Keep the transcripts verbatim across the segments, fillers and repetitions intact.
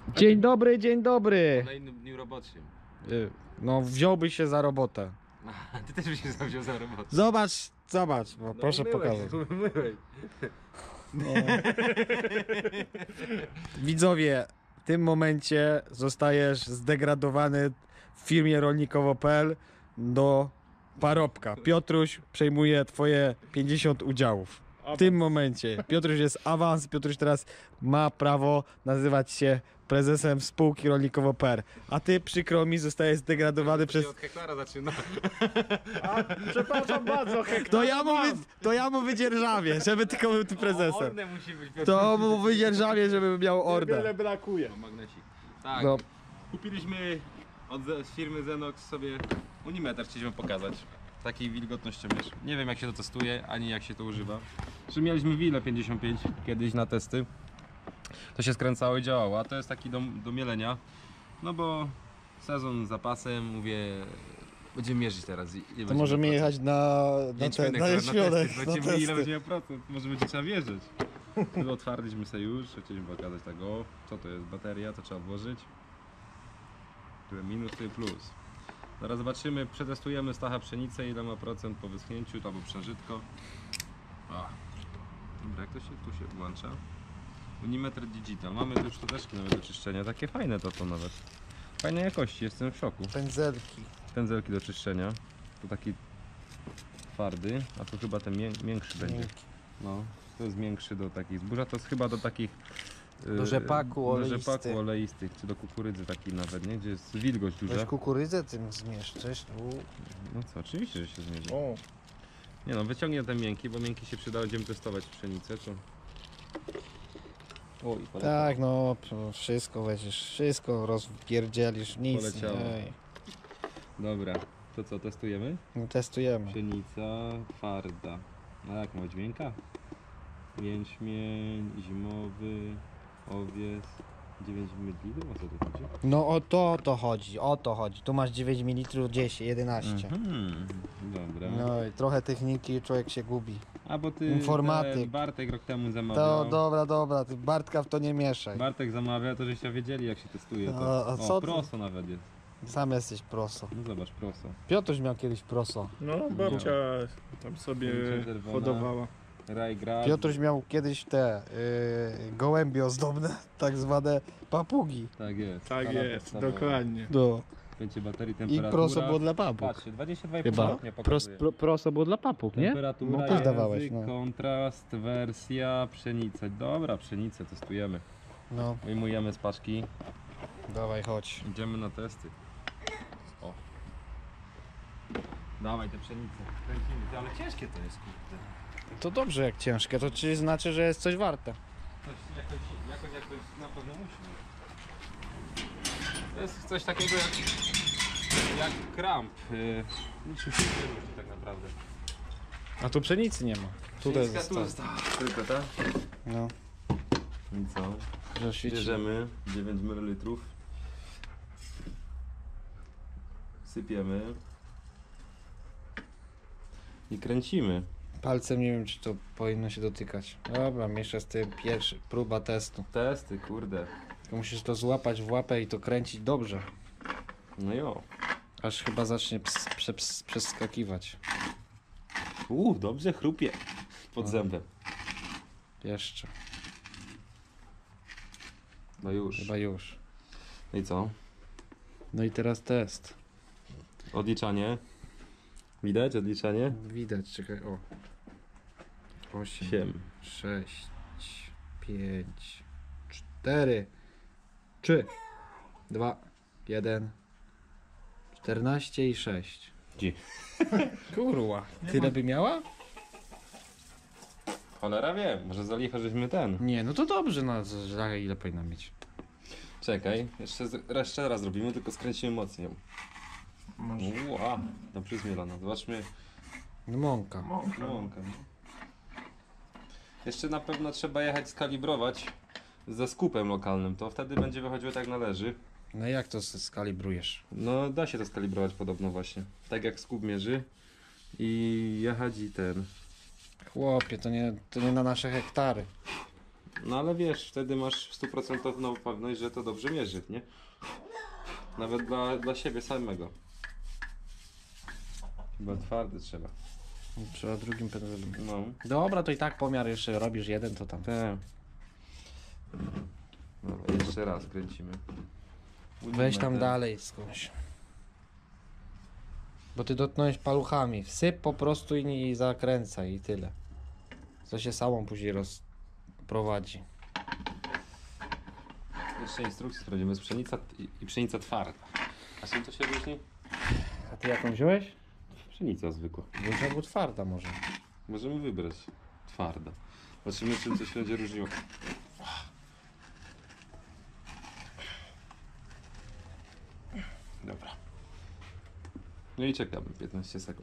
Dzień dobry, dzień dobry. Na innym dniu roboczym. Y, No wziąłbyś się za robotę. Ty też byś się wziął za robotę. Zobacz, zobacz, bo No, proszę umyłeś, pokazać. umyłeś. No. Widzowie, w tym momencie zostajesz zdegradowany w firmie rolnikowo kropka p l do parobka. Piotruś przejmuje twoje pięćdziesiąt udziałów. W tym momencie. Piotruś jest awans, Piotruś teraz ma prawo nazywać się prezesem spółki rolnikowo kropka p l. A ty, przykro mi, zostajesz zdegradowany przez... Od hektara zaczyna. A, przepraszam bardzo, hektar. To ja mu, wy... to ja mu wydzierżawię, żeby tylko był tu prezesem. Ordę musi być. Piotr. To mu wydzierżawię, żeby miał ordę. Wiele brakuje. O, magnesik. Tak. No. Kupiliśmy od ze- z firmy Zenox sobie Unimeter, chcieliśmy pokazać. Takiej wilgotnościomierz. Nie wiem jak się to testuje, ani jak się to używa. Czy mieliśmy Wille pięćdziesiąt pięć kiedyś na testy. To się skręcało i działało, a to jest taki do, do mielenia. No bo sezon z zapasem, mówię, będziemy mierzyć teraz. Ile To będzie możemy na jechać na, na, Jęczmień te, na, na, na środek, testy. na Zobaczymy ile testy. będzie miał procent. Może będzie trzeba wierzyć. No, otwarliśmy sobie już, chcieliśmy pokazać tego. Co to jest bateria, to trzeba włożyć. Tu minus, tu plus. Zaraz zobaczymy, przetestujemy Stacha pszenicę, ile ma procent po wyschnięciu, albo przeżytko. O. Dobra, jak to się tu się włącza? Unimeter Digital. Mamy tu już szczoteczki nawet do czyszczenia. Takie fajne to to nawet. Fajnej jakości, jestem w szoku. Pędzelki. Pędzelki do czyszczenia. To taki twardy, a tu chyba ten mię miększy będzie. Miękki. No, to jest większy do takich zbóża, to jest chyba do takich yy, Do rzepaku do rzepaku oleistych. oleistych, czy do kukurydzy taki nawet, nie? Gdzie jest wilgoć duża. Weź kukurydzę tym zmieszczysz. No co, oczywiście, że się zmierzy. O, Nie no, wyciągnie ten miękki, bo miękki się przyda, będziemy testować pszenicę, czy... Oj, poleciało. Tak, no p- wszystko weźmiesz, wszystko rozpierdzielisz, nic. Poleciało. Ej. Dobra, to co, testujemy? No, testujemy. Pszenica twarda. A jak ma dźwięka? Jęczmień, zimowy, owiec, dziewięć mililitrów, o co tu chodzi? No o to o to chodzi, o to chodzi. Tu masz dziewięć mililitrów, dziesięć, jedenaście. Mhm, dobra. No i trochę techniki, człowiek się gubi. A bo ty, Informatyk. ten Bartek rok temu To zamawiał. dobra, dobra, ty Bartka w to nie mieszaj. Bartek zamawia, to żeście wiedzieli jak się testuje to. A- a O, co ty? proso nawet jest. Sam jesteś proso. No zobacz, proso. Piotruś miał kiedyś proso. no babcia tam sobie Czerwona. hodowała. Rajgrad. Piotruś miał kiedyś te yy, gołębie ozdobne, tak zwane papugi. Tak jest. Tak Skala jest, podstawowa. dokładnie. No. Będzie baterii, I temperatura. proso było dla papug. Patrzcie, dwadzieścia dwa i pół Chyba. stopnia Pros, pokazuje. pro, proso było dla papug, nie? Temperatura, No też dawałeś, język, no. kontrast, wersja, pszenica. Dobra, pszenicę testujemy. No, Wyjmujemy z paczki. dawaj, chodź. Idziemy na testy. O. Dawaj te pszenice. Kręcimy. Ty, ale ciężkie to jest, kurde. To dobrze jak ciężkie, to czyli znaczy, że jest coś warte. Coś jakoś, jakoś, jakoś na pewno musi być. To jest coś takiego jak, jak kramp. Yy, niczym się nie różni tak naprawdę. A tu pszenicy nie ma. Tutaj Pszenicka tu jest. jest. Tylko ta. No, I co? że świeci. Bierzemy dziewięć mililitrów. Sypiemy. I kręcimy. Palcem nie wiem, czy to powinno się dotykać. Dobra, mieszczę z tym pierwszy, próba testu. Testy, kurde. Tylko musisz to złapać w łapę i to kręcić dobrze. No jo. Aż chyba zacznie ps, prze, ps, przeskakiwać. Uuu, dobrze chrupie. Pod No. zębem. Jeszcze, No już. chyba już. No i co? No i teraz test. Odliczanie. Widać odliczanie? Widać, czekaj, o. osiem, Siem. sześć, pięć, cztery, trzy, dwa, jeden, czternaście i sześć. Ci. Kurwa, tyle by miała? Cholera wiem, może za licho żeśmy ten. Nie, no to dobrze, no za ile powinna mieć? Czekaj, jeszcze, z- jeszcze raz zrobimy, tylko skręcimy mocniej. Ua, dobrze zmielona. Zobaczmy. No mąka. Mąkę. Jeszcze na pewno trzeba jechać skalibrować ze skupem lokalnym, to wtedy będzie wychodziło tak należy. No jak to s- skalibrujesz? No da się to skalibrować podobno właśnie. Tak jak skup mierzy i jechać i ten. Chłopie, to nie, to nie na nasze hektary. No ale wiesz, wtedy masz stuprocentową pewność, że to dobrze mierzy, nie? Nawet dla, dla siebie samego. Chyba twardy trzeba. Trzeba drugim pędzlem. No. Dobra, to i tak pomiar jeszcze robisz jeden, to tam. Tak. Dobra, jeszcze raz kręcimy. Weź tam dalej skądś. Bo ty dotknąłeś paluchami. Wsyp po prostu i, nie- i zakręcaj i tyle. To się samą później rozprowadzi. Jeszcze instrukcję sprawdzimy. Jest pszenica i, i pszenica twarda. A czym to się różni? A ty jaką wziąłeś? Pszenica zwykła. Bo albo twarda może. Możemy wybrać twarda. Zobaczymy, czym to się będzie różniło. Dobra. No i czekamy piętnaście sekund.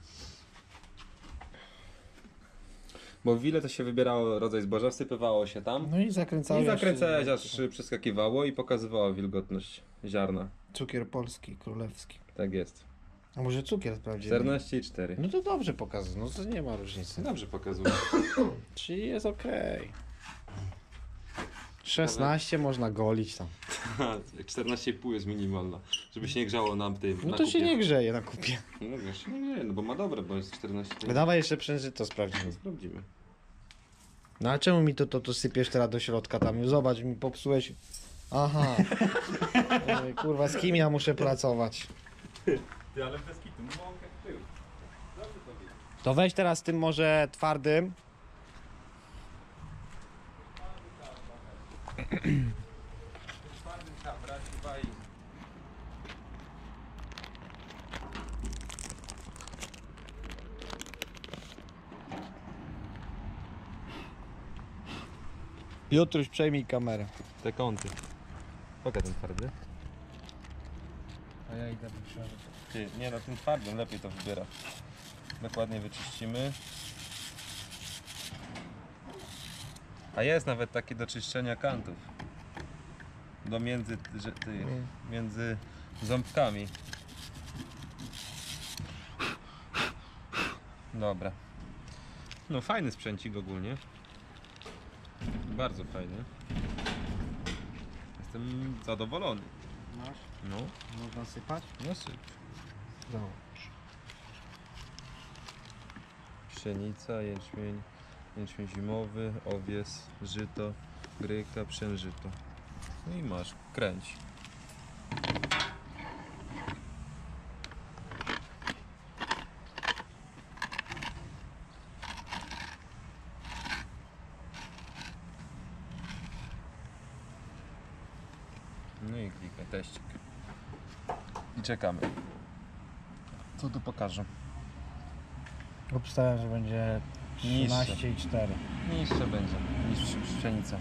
Bo w ile to się wybierało rodzaj zboża, wsypywało się tam No i zakręcałeś. i zakręcałeś, aż przeskakiwało i pokazywało wilgotność ziarna. Cukier polski, królewski. Tak jest. A może cukier sprawdzimy? czternaście i cztery. No to dobrze pokazuje, no to nie ma różnicy. Dobrze pokazuje. Czyli jest okej. szesnaście można golić tam. czternaście i pół jest minimalna. Żeby się nie grzało nam tym. No na to się kupie. nie grzeje na kupie. No wiesz, nie grzeje, no bo ma dobre, bo jest czternaście. to- Dawaj jeszcze przężyto sprawdzimy. Sprawdzimy. No a czemu mi to, to, to sypiesz teraz do środka tam? Zobacz, mi popsułeś. Aha. Oj, kurwa, z kim ja muszę pracować? Ty, ale bez kitu, no jak był. Dobrze to wie. To weź teraz tym może twardym. Twardym trzeba brać chyba i... Piotruś, przejmij kamerę. Te kąty. Pokaż ten twardy. A ja idę do książek. Ty, nie no, tym twardym lepiej to wybiera. Dokładnie wyczyścimy. A jest nawet taki do czyszczenia kantów. Do między, że, ty, Mm. między ząbkami. Dobra. No fajny sprzęcik ogólnie. Bardzo fajny. Jestem zadowolony. Masz? No, Można sypać? no syp. No. Pszenica, jęczmień, jęczmień zimowy, owies, żyto, gryka, pszeniżyto. No i masz, kręć. No i klikaj teścik. I czekamy. Co tu pokażę? Obstawiam, że będzie trzynaście Niższe. i cztery. Niższe będzie niż przy- pszenica.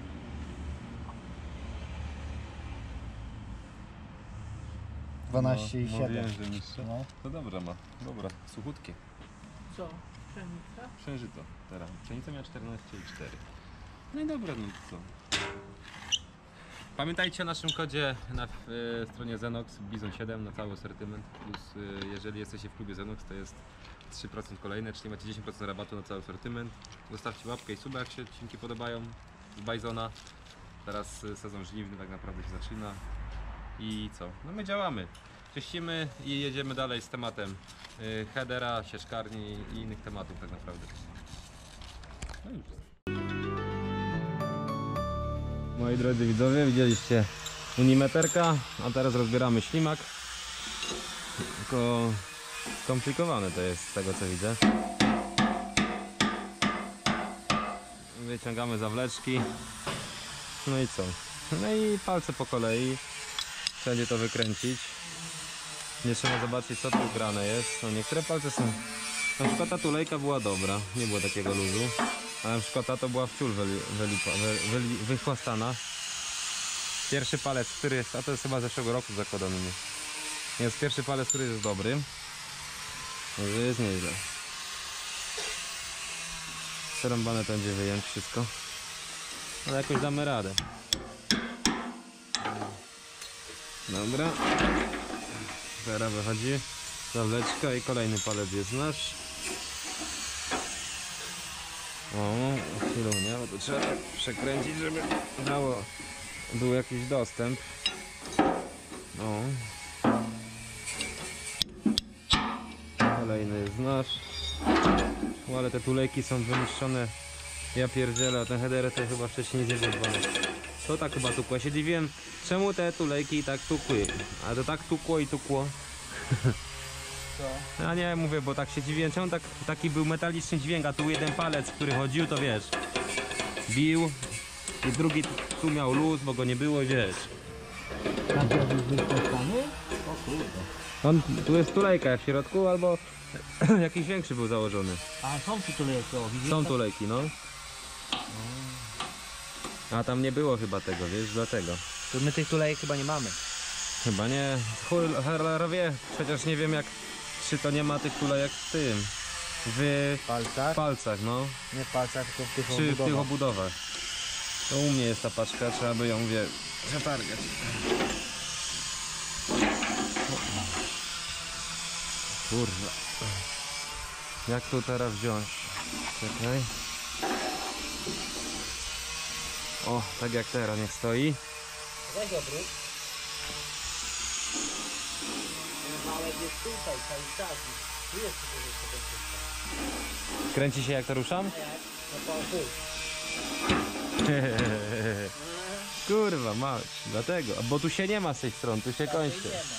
dwanaście i No, siedem. mówiłem, że niższe. No. To dobra ma. Dobra, suchutkie. Co? Pszenica? Przężyto teraz. Pszenica miała czternaście i cztery. No i dobra, no to co. Pamiętajcie o naszym kodzie na y, stronie Zenox Bizon siedem na cały asortyment. Plus y, jeżeli jesteście w klubie Zenox, to jest trzy procent kolejne, czyli macie dziesięć procent rabatu na cały asortyment. Zostawcie łapkę i suba, jak się odcinki podobają z Bizona. Teraz y, sezon żniwny tak naprawdę się zaczyna. I co? No my działamy. Czyścimy i jedziemy dalej z tematem y, headera, sieczkarni i innych tematów tak naprawdę. No i już. Moi drodzy widzowie, widzieliście unimeterka, a teraz rozbieramy ślimak. Tylko skomplikowane to jest z tego co widzę. Wyciągamy zawleczki. No i co? No i palce po kolei. Wszędzie to wykręcić. Nie trzeba zobaczyć co tu grane jest. No niektóre palce są... Na przykład ta tulejka była dobra, nie było takiego luzu. A na przykład ta to była w ciul wyli, wyli, wyli, wychłastana. Pierwszy palec, który jest, a to jest chyba z zeszłego roku zakładany. Nie. Jest pierwszy palec, który jest dobry. Może jest nieźle. Przerąbane to będzie wyjąć wszystko. Ale jakoś damy radę. Dobra. Teraz wychodzi zawleczka i kolejny palec jest nasz. O, chwilunia, bo to trzeba przekręcić, żeby dało, był jakiś dostęp. O. Kolejny jest nasz. O, ale te tulejki są wyniszczone. Ja pierdzielę, a ten header to chyba wcześniej nie zjebane. To tak chyba tukło. Ja się dziwiłem, czemu te tulejki tak tukły. A to tak tukło i tukło. Co? Ja nie mówię, bo tak się dziwiłem, czemu tak, taki był metaliczny dźwięk, a tu jeden palec, który chodził, to wiesz, bił i drugi tu, tu miał luz, bo go nie było i wiesz. Tak jakbyś wyskoczony? O kurde. On, tu jest tulejka w środku, albo jakiś większy był założony. A są tu tulejki, o widzisz? Są tulejki, no. A tam nie było chyba tego, wiesz, dlatego. To my tych tulejek chyba nie mamy. Chyba nie. Herlerowie, przecież nie wiem jak, czy to nie ma tych tulejek w tym, w W palcach? palcach, no. Nie w palcach, tylko w tych Czy w tych obudowach. obudowach. To u mnie jest ta paczka, trzeba by ją, wie, przetargać. Kurwa. Jak tu teraz wziąć? Czekaj. O, tak jak teraz, niech stoi. Weź obrót. Ten małek jest tutaj, cały czas. Tu jest tylko jeszcze ten wszystko. Kręci się jak to ruszam? Jak? No to tu. Kurwa, mać, dlatego. Bo tu się nie ma z tej strony, tu się kończy. Nie ma.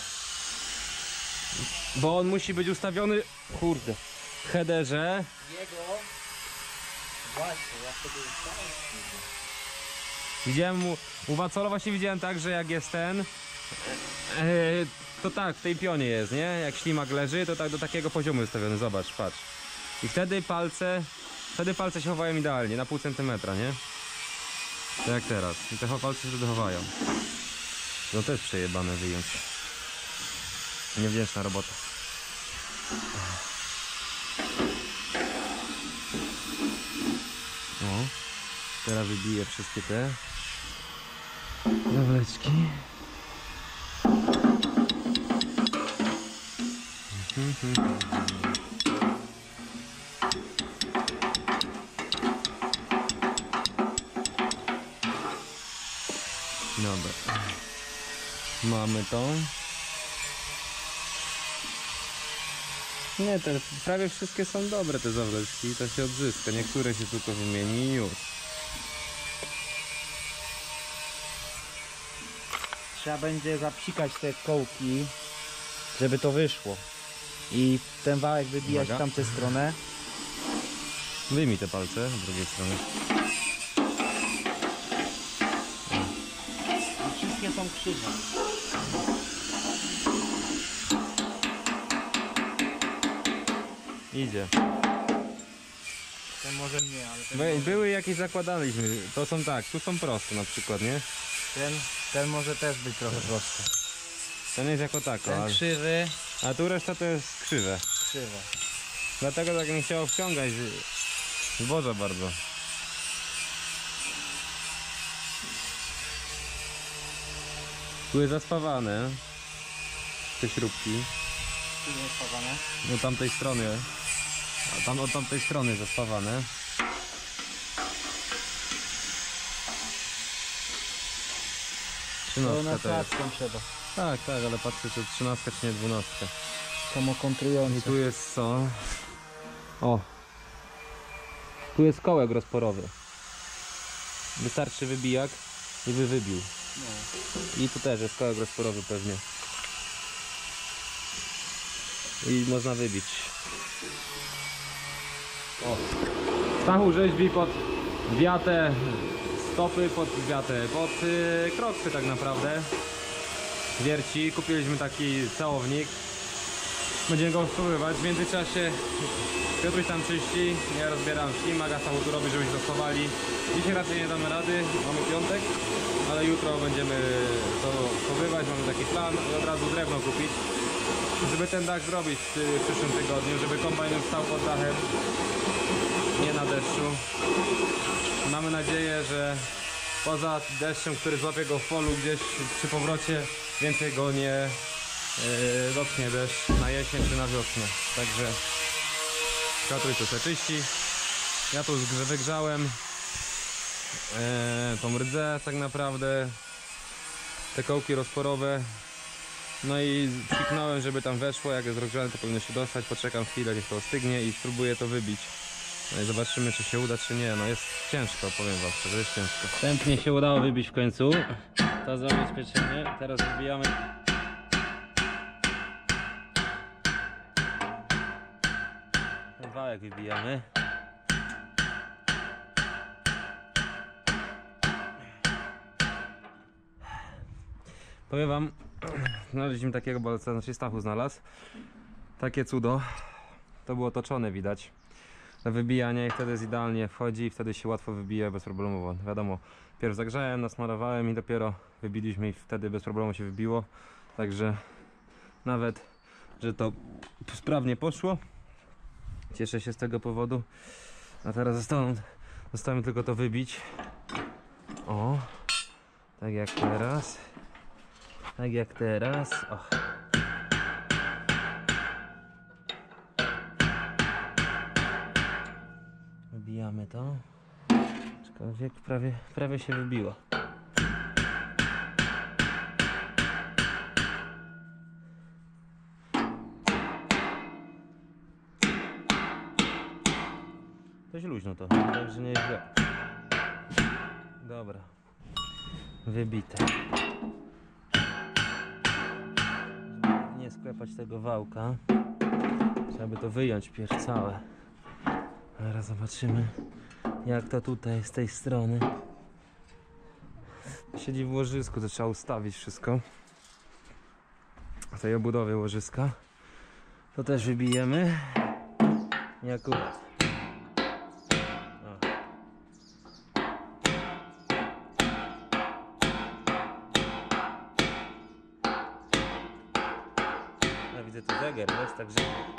Bo on musi być ustawiony, kurde, w headerze. Jego... Właśnie, ja wtedy ustałem. Widziałem u, u Wacola właśnie widziałem tak, że jak jest ten, e, to tak, w tej pionie jest, nie? Jak ślimak leży, to tak do takiego poziomu jest ustawiony, zobacz, patrz. I wtedy palce, wtedy palce się chowają idealnie, na pół centymetra, nie? Tak jak teraz. I te palce się wtedy chowają. No to jest przejebane wyjąć. Niewdzięczna robota. O, teraz wybiję wszystkie te zawleczki. Dobra. Mamy to. Nie, te prawie wszystkie są dobre te zawleczki, to się odzyska. Niektóre się tylko wymieni i już. Trzeba będzie zapsikać te kołki, żeby to wyszło. I ten wałek wybijać Uwaga. w tamtą stronę. Wyjmij te palce z drugiej strony. I wszystkie są krzywe. Idzie. Ten może nie, ale ten, By, może, były jakieś zakładaliśmy. To są tak, tu są proste na przykład, nie? ten, ten może też być trochę prosty. Ten jest jako tako, Ten ale, krzywy, a tu reszta to jest krzywe. krzywe. Dlatego tak nie chciało wciągać zboża bardzo. Były zaspawane te śrubki. Tu nie jest chowane. Do tamtej strony. A tam od tamtej strony zaspawane. To na Trzynastka to jest. klatkę trzeba. Tak, tak, ale patrzę czy trzynastka czy nie dwunastka. I Samokontrujące. tu jest co? O! Tu jest kołek rozporowy. Wystarczy wybijak i by wybił. I tu też jest kołek rozporowy pewnie. I można wybić. O! Stachu rzeźbi pod wiatę, stopy pod wiatę, pod y, kroksy tak naprawdę. Wierci. Kupiliśmy taki całownik. Będziemy go spróbować. W międzyczasie Piotruś tam czyści, ja rozbieram ślimak, a Stachu tu robi, żebyśmy dostawali. Dzisiaj raczej nie damy rady, mamy piątek, ale jutro będziemy to chowywać, mamy taki plan i od razu drewno kupić, żeby ten dach zrobić w przyszłym tygodniu, żeby kombajn już stał pod dachem, nie na deszczu. Mamy nadzieję, że poza deszczem, który złapie go w polu gdzieś przy powrocie, więcej go nie yy, dotknie deszcz na jesień czy na wiosnę. Także Piotruś to se czyści, Ja to już grze wygrzałem e, tą rdzę tak naprawdę, te kołki rozporowe. No i kliknąłem, żeby tam weszło, jak jest rozgrzane to powinno się dostać, poczekam chwilę, niech to ostygnie i spróbuję to wybić. No i zobaczymy, czy się uda, czy nie. No jest ciężko, powiem wam szczerze, jest ciężko. Wstępnie się udało wybić w końcu to zabezpieczenie, teraz wybijamy. Ten wałek wybijamy. Powiem wam, znaleźliśmy takiego, bo co znaczy Stachu znalazł takie cudo. To było toczone, widać, do wybijania i wtedy jest idealnie wchodzi i wtedy się łatwo wybija bez problemu. Wiadomo, pierw zagrzałem, nasmarowałem i dopiero wybiliśmy i wtedy bez problemu się wybiło. Także nawet, że to sprawnie poszło, cieszę się z tego powodu. A teraz zostało, zostało mi tylko to wybić. O, tak jak teraz. Tak jak teraz. O. Wybijamy to. Aczkolwiek prawie, prawie się wybiło. Dość luźno to, także nie jest źle. Dobra. Wybite. Nie sklepać tego wałka. Trzeba by to wyjąć pierw całe. Teraz zobaczymy, jak to tutaj z tej strony siedzi w łożysku, to trzeba ustawić wszystko. W tej obudowie łożyska to też wybijemy. I akurat. O. Ja widzę tu zegar, jest także.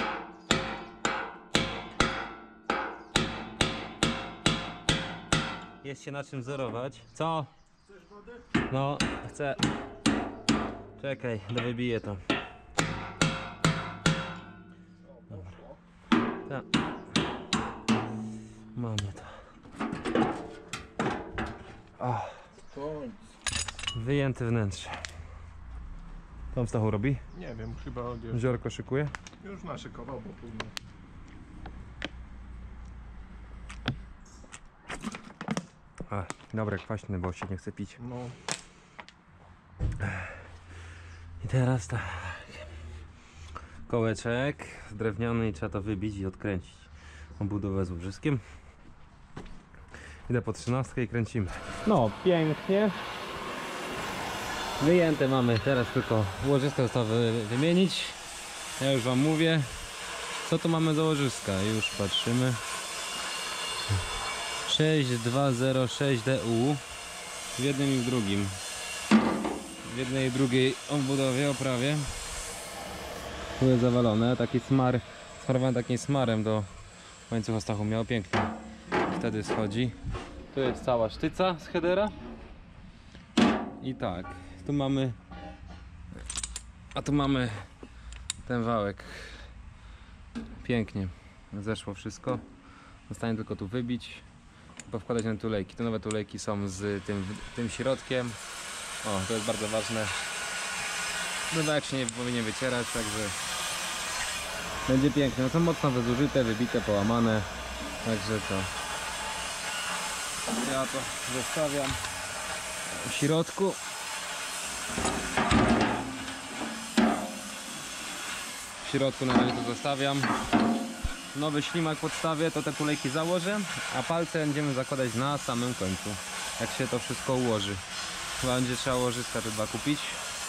Jest się na czym wzorować. Co? Chcesz wody? No, chcę. Czekaj, dowybiję to. Dobra. Tak. Mamy to. O. Wyjęte wnętrze. Tam Stachu robi? Nie wiem, chyba odjeżdża. Ziorko szykuje? Już naszykował, bo później. A, dobre, kwaśne, bo się nie chce pić. No. I teraz tak. Kołeczek drewniany i trzeba to wybić i odkręcić. Obudowę z łożyskiem. Idę po trzynastkę i kręcimy. No, pięknie. Wyjęte mamy, teraz tylko łożysko zostało wy wymienić. Ja już wam mówię, co tu mamy za łożyska. Już patrzymy. sześć dwa zero sześć D U w jednym i w drugim. W jednej i drugiej obudowie, oprawie. Tu jest zawalone, taki smar, smarowany takim smarem do łańcucha Stachu miał, pięknie. Wtedy schodzi. Tu jest cała sztyca z headera. I tak, tu mamy, a tu mamy ten wałek. Pięknie zeszło wszystko. Zostanie tylko tu wybić, powkładać na tulejki. Te nowe tulejki są z tym, tym środkiem. O, to jest bardzo ważne. No jak się nie powinien wycierać, także będzie piękne. No są mocno wyzużyte, wybite, połamane. Także to ja to zostawiam w środku. W środku na razie to zostawiam. Nowy ślimak podstawię, to te tulejki założę, a palce będziemy zakładać na samym końcu, jak się to wszystko ułoży. Chyba będzie trzeba łożyska te dwa kupić.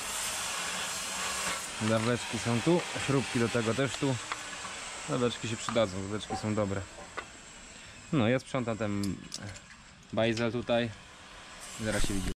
Zawleczki są tu, śrubki do tego też tu. Zawleczki się przydadzą, zawleczki są dobre. No, ja sprzątam ten bajzel tutaj. Zaraz się widzi.